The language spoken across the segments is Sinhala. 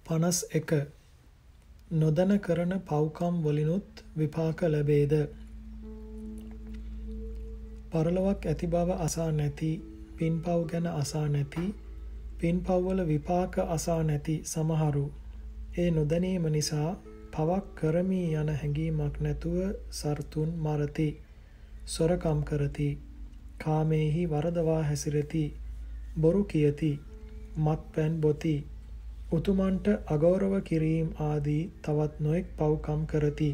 51 නොදැන කරන පව්කම් වලිනුත් විපාක ලැබේද? පරලොවක් ඇති බව අසා නැති, පින්පව් ගැන අසා නැති, පින්පව් වල විපාක අසා නැති සමහරු ඒ නොදැනීම නිසා පවක් කරමි යන හැඟීමක් නැතුව සර්තුන් මරති, සොරකම් කරති, කාමේහි වරදවා හැසිරති, බොරු කියති, මත්පැන් බොති, උතුමන්ට අගෞරව කිරීම ආදී තවත් නොයෙක් පව්කම් කරති.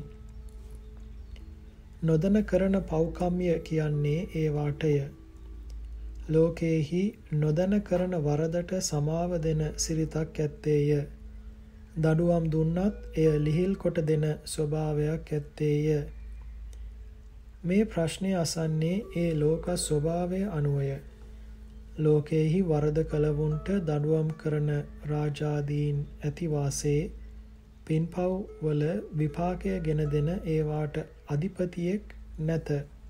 නොදැන කරන පව්කම්ය කියන්නේ ඒවාටය. ලෝකේහි නොදැන කරන වරදට සමාව දෙන සිරිතක් ඇත්තේය. දඩුවම් දුන්නත් එය ලිහිල් කොට දෙන ස්වභාවයක් ඇත්තේය. මේ ප්‍රශ්නය අසන්නේ ඒ ලෝක ස්වභාවය අනුවය. ලෝකේහි වරද කළවුන්ට දඩුවම් කරන රාජාදීන් ඇති වාසේ පින්පව් වල විපාකය ගෙන දෙන ඒවාට අධිපතියෙක් නැත.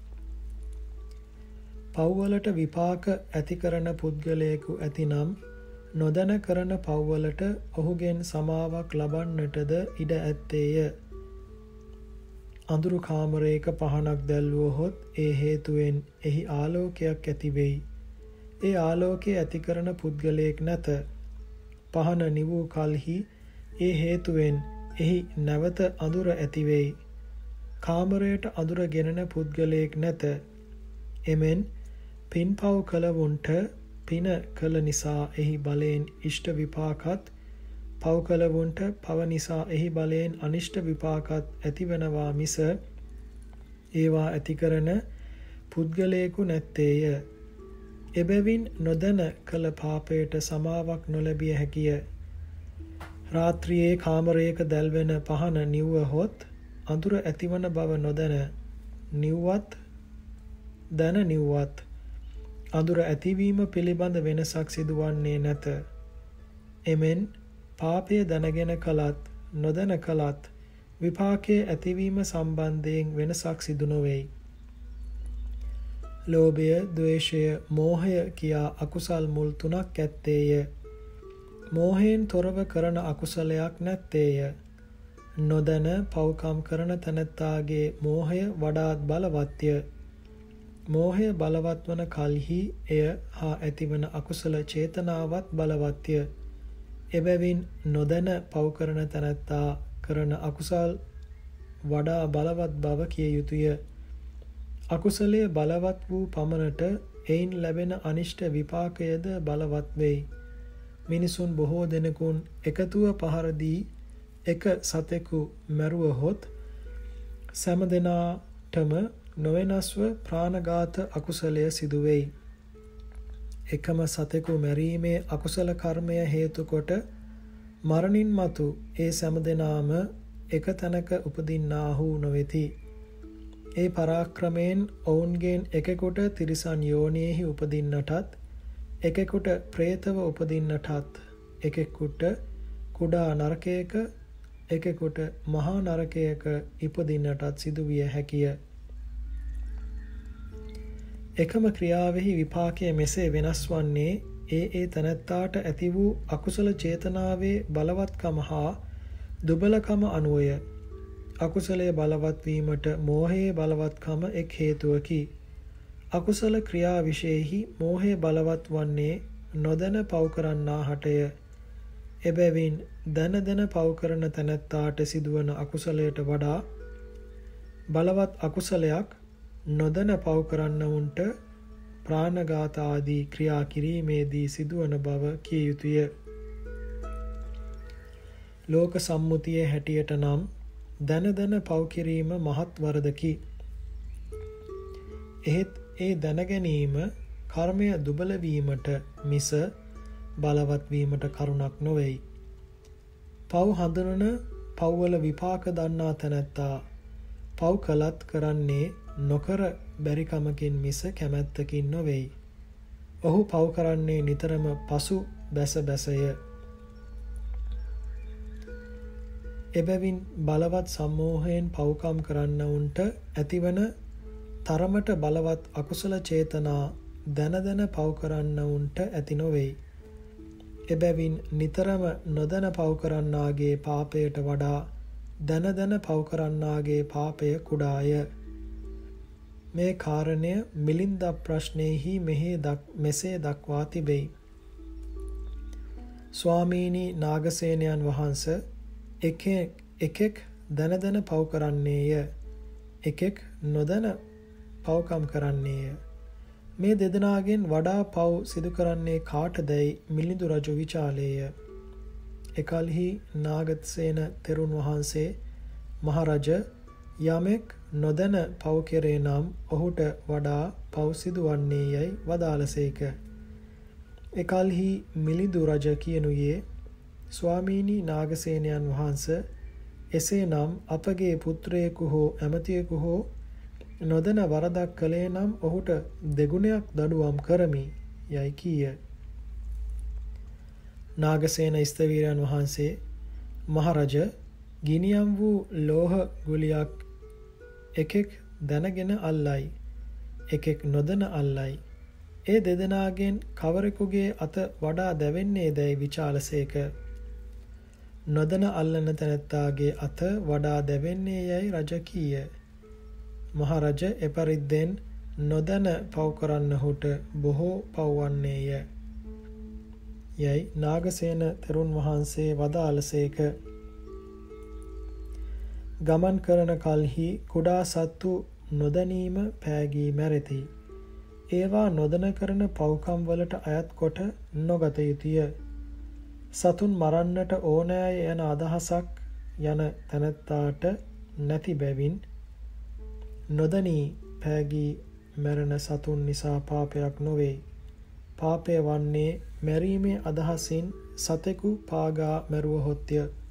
පව්වලට විපාක ඇති කරන පුද්ගලයෙකු ඇතිනම් නොදැන කරන පව්වලට ඔහුගෙන් සමාවක් ලබන්නටද ඉඩ ඇත්තේය. අඳුරු කාමරයක පහනක් දැල්වුවහොත් ඒ හේතුවෙන් එහි ආලෝකයක් ඇති වෙයි. ඒ ආලෝකය ඇති කරන පුද්ගලයෙක් නැත. පහන නිවූ කල්හි ඒ හේතුවෙන් එහි නැවත අඳුර ඇති වෙයි. කාමරයට අඳුර ගෙනෙන පුද්ගලයෙක් නැත. එමෙන් පින්පව් කළවුන්ට පින කළ නිසා එහි බලයෙන් ඉෂ්ට විපාකත්, පව් කළවුන්ට පව නිසා එහි බලයෙන් අනිෂ්ට විපාකත් ඇතිවනවා මිස ඒවා ඇති කරන පුද්ගලයෙකු නැත්තේය. එබැවින් නොදැන කළ පාපයට සමාවක් නොලැබිය හැකිය. රාත්‍රියේ කාමරයක දැල්වෙන පහන නිව්වහොත් අඳුර ඇතිවන බව නොදැන නිව්වත්, දැන නිව්වත් අඳුර ඇතිවීම පිළිබඳ වෙනසක් සිදුවන්නේ නැත. එමෙන් පාපය දැනගෙන කළත් නොදැන කළත් විපාකයේ ඇතිවීම සම්බන්ධයෙන් වෙනසක් සිදු නොවෙයි. ලෝභය, ද්වේෂය, මෝහය කියා අකුසල් මුල් 3ක් ඇත්තේය. මෝහයෙන් තොරව කරන අකුසලයක් නැත්තේය. නොදැන පව්කම් කරන තැනැත්තාගේ මෝහය වඩාත් බලවත්ය. මෝහය බලවත් වන කල්හි එය හා ඇතිවන අකුසල චේතනාවත් බලවත්ය. එබැවින් නොදැන පව් කරන තැනැත්තා කරන අකුසල් වඩා බලවත් බව කිය යුතුය. අකුසලය බලවත් වූ පමණට එයින් ලැබෙන අනිෂ්ට විපාකයද බලවත් වෙයි. මිනිසුන් බොහෝ දෙනෙකුන් එකතුව පහර දී එක සතෙකු මැරුවහොත් සෑම දෙනාටම නොවෙනස්ව ප්‍රාණඝාත අකුසලය සිදු වෙයි. එකම සතෙකු මැරීමේ අකුසල කර්මය හේතු කොට මරණින් මතු ඒ සෑම දෙනාම එක තැනක උපදින්නාහු නොවෙති. ඒ පරාක්‍රමයෙන් ඔවුන්ගෙන් එකෙකුට තිරිසන් යෝනියෙහි උපදින්නටත්, එකෙකුට ප්‍රේතව උපදින්නටත්, එකෙකුට කුඩා නරකයක, එකෙකුට මහා නරකයක ඉපදින්නටත් සිදුවිය හැකිය. එකම ක්‍රියාවෙහි විපාකය මෙසේ වෙනස් වන්නේ ඒ තැනැත්තාට ඇති වූ අකුසල චේතනාවේ බලවත්කම හා දුබලකම අනුවය. අකුසලය බලවත් වීමට මෝහයේ බලවත්කම එක් හේතුවකි. අකුසල ක්‍රියා විශේෂෙහි මෝහය බලවත් වන්නේ නොදැන පව් කරන්නා හටය. එබැවින් දැන දැන පව් කරන තැනැත්තාට සිදුවන අකුසලයට වඩා බලවත් අකුසලයක් නොදැන පව් කරන්නවුන්ට ප්‍රාණඝාත ආදී ක්‍රියා කිරීමේදී සිදුවන බව කිය යුතුය. ලෝක සම්මුතියේ හැටියට නම් දැන දැන පව් කිරීම මහත් වරදකි. එහෙත් ඒ දැනගැනීම කර්මය දුබල වීමට මිස බලවත් වීමට කරුණක් නොවේයි. පව් හඳුනන, පව්වල විපාක දන්නා තැනැත්තා පව් කළත් කරන්නේ නොකර බැරිකමකින් මිස කැමැත්තකින් නොවෙයි. ඔහු පව් කරන්නේ නිතරම පසු බැස බැසය. එබැවින් බලවත් සම්මෝහයෙන් පව්කම් කරන්නවුන්ට ඇතිවන තරමට බලවත් අකුසල චේතනා දැන දැන පව් කරන්නවුන්ට ඇති නොවෙයි. එබැවින් නිතරම නොදැන පව් කරන්නාගේ පාපයට වඩා දන දන පව් කරන්නාගේ පාපය කුඩාය. මේ කාරණය මිලින්ද ප්‍රශ්නයෙහි මෙසේ දක්වා තිබෙයි. ස්වාමීනි නාගසේනයන් වහන්ස එකෙක් දන දන පව් කරන්නේය. එකෙක් නොදැන පව්කම් කරන්නේය. මේ දෙදෙනාගෙන් වඩා පව් සිදු කරන්නේ කාටදැයි මිලිඳු රජු විචාලේය. එකල්හි නාගසේන තෙරුන් වහන්සේ මහරජ යමෙක් නොදැන පව් කෙරේ නම් ඔහුට වඩා පව් සිදුවන්නේ යැයි වදාළසේක. එකල්හි මිලිඳු රජ කියනුයේ ස්වාමීනි නාගසේනයන් වහන්ස එසේ නම් අපගේ පුත්‍රයෙකු හෝ ඇමතියෙකු හෝ නොදැන වරදක් කළේ නම් ඔහුට දෙගුණයක් දඩුවම් කරමි යයි කීය. නාගසේන ස්ථවීරයන් වහන්සේ මහරජ ගිනියම් වූ ලෝහ ගුලියක් එකෙක් දැනගෙන අල්ලයි. එකෙක් නොදැන අල්ලයි. ඒ දෙදෙනාගෙන් කවරෙකුගේ අත වඩා දැවෙන්නේ දැයි විචාලසේක. නොදැන අල්ලන තැනැත්තාගේ අත වඩා දැවෙන්නේ යැයි රජ කීය. මහරජ එපරිද්දෙන් නොදැන පව් කරන්නහුට බොහෝ පව්වන්නේය යැයි නාගසේන තෙරුන් වහන්සේ වදාළසේක. ගමන් කරන කල්හි කුඩා සත්තු නොදැනීම පෑගී මැරෙති. ඒවා නොදැන කරන පව්කම් වලට අයත් කොට නොගත යුතුය. සතුන් මරන්නට ඕනෑය යන අදහසක් යන තැනැත්තාට නැති බැවින් නොදැනී පෑගී මැරෙන සතුන් නිසා පාපයක් නොවේ. පාපය වන්නේ මැරීමේ අදහසින් සතෙකු පාගා මැරුවහොත්ය.